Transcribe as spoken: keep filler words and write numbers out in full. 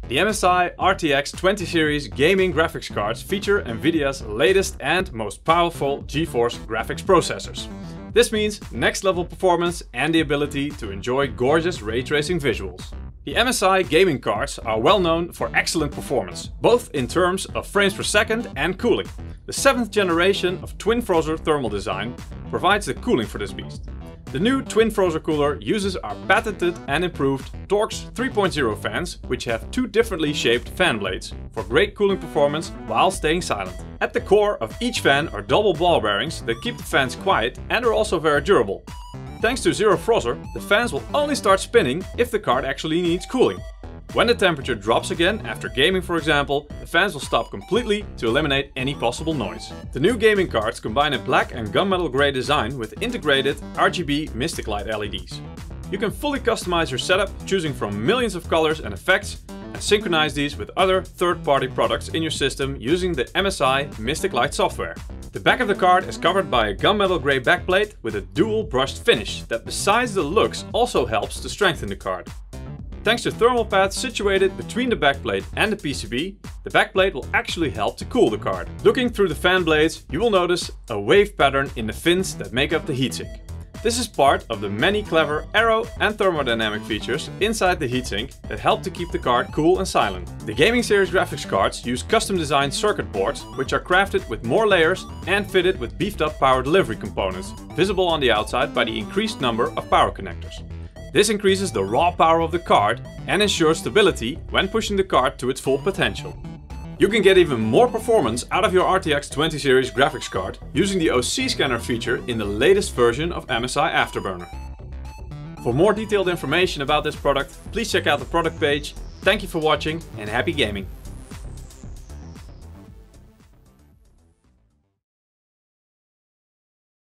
The M S I R T X twenty series gaming graphics cards feature NVIDIA's latest and most powerful GeForce graphics processors. This means next level performance and the ability to enjoy gorgeous ray tracing visuals. The M S I gaming cards are well known for excellent performance, both in terms of frames per second and cooling. The seventh generation of TWIN FROZR thermal design provides the cooling for this beast. The new TWIN FROZR cooler uses our patented and improved TORX three point oh fans, which have two differently shaped fan blades for great cooling performance while staying silent. At the core of each fan are double ball bearings that keep the fans quiet and are also very durable. Thanks to Zero FROZR, the fans will only start spinning if the card actually needs cooling. When the temperature drops again, after gaming for example, the fans will stop completely to eliminate any possible noise. The new gaming cards combine a black and gunmetal grey design with integrated R G B Mystic Light L E Ds. You can fully customize your setup, choosing from millions of colors and effects, and synchronize these with other third-party products in your system using the M S I Mystic Light software. The back of the card is covered by a gunmetal grey backplate with a dual brushed finish that, besides the looks, also helps to strengthen the card. Thanks to thermal pads situated between the backplate and the P C B, the backplate will actually help to cool the card. Looking through the fan blades, you will notice a wave pattern in the fins that make up the heatsink. This is part of the many clever aero and thermodynamic features inside the heatsink that help to keep the card cool and silent. The Gaming Series graphics cards use custom designed circuit boards, which are crafted with more layers and fitted with beefed up power delivery components, visible on the outside by the increased number of power connectors. This increases the raw power of the card and ensures stability when pushing the card to its full potential. You can get even more performance out of your R T X twenty series graphics card using the O C scanner feature in the latest version of M S I Afterburner. For more detailed information about this product, please check out the product page. Thank you for watching and happy gaming!